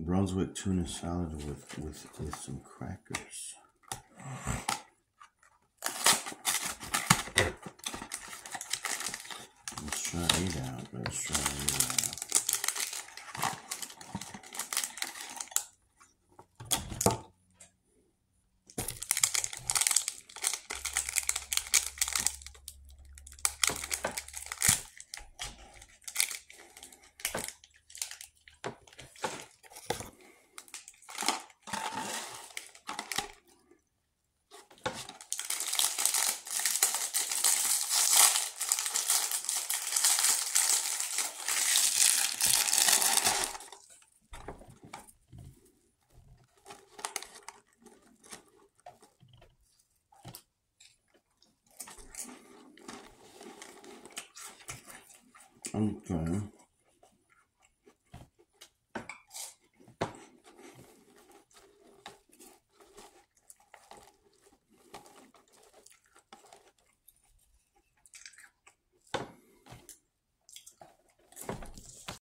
Brunswick tuna salad with some crackers. Let's try it out. Let's try it out. Okay.